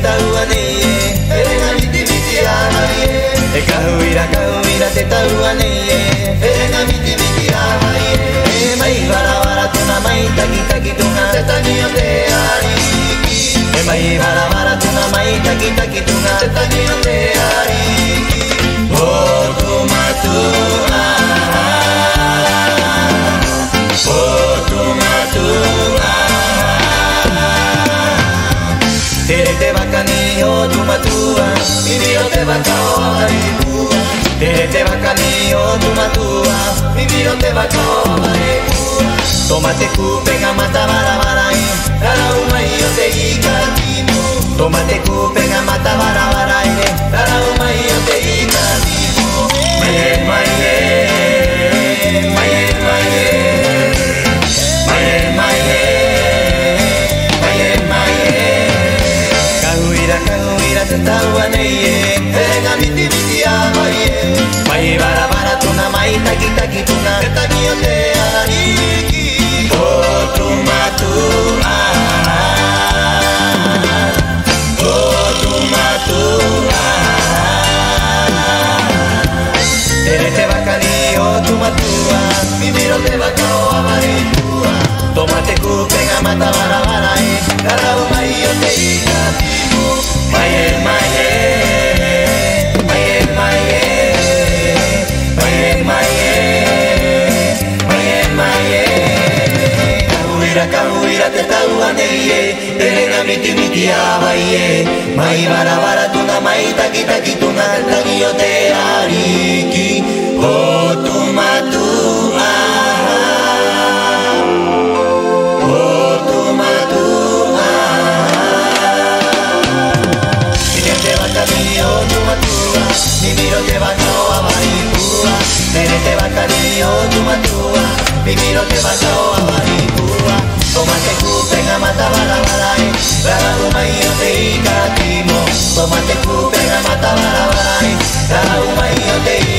tahu ane Erenga miti miti amaye Kahuira te tahu ane Erenga miti miti amaye Mai vara vara tuna mai taki taki tuna Tetani onde ariki Mai vara vara tuna mai taki taki tuna Tetani onde ariki Oh tumatu Oh tumatu Tere te bakani oh tumatua Viviro te bakao amaripua Tere te bakani oh tumatua Viviro te bakao amaripua Tomate kupenga mata vara varai Rara umai o te ikatimu Tomate kupenga mata vara varai Rara umai o te ikatimu Maye maye Maye maye Maye maye Maye maye Kahuira te tahu aneye Erenga miti miti amaye Mai vara vara tuna mai taki taki tuna Tetani o te ariki Oh tumatu Oh tumatu Tere te bakani oh tumatua Viviro te bakao amaripua Tomate kupenga mata vara varai Rara umai o te ikatimu Maye maye Maye maye Maye maye Maye maye Kahuira te tahu aneye Erenga miti miti amaye Mai vara vara tuna mai taki taki tuna Tetani o te ariki Oh tumatu Oh tumatu Tere te bakani oh tumatua Viviro te bakao amaripua Tere te bakani oh tumatua Viviro te bakao amaripua Tomate kupenga mata vara varai Rara umai o te ikatimo Tomate kupenga mata vara varai Rara umai o te ikatimo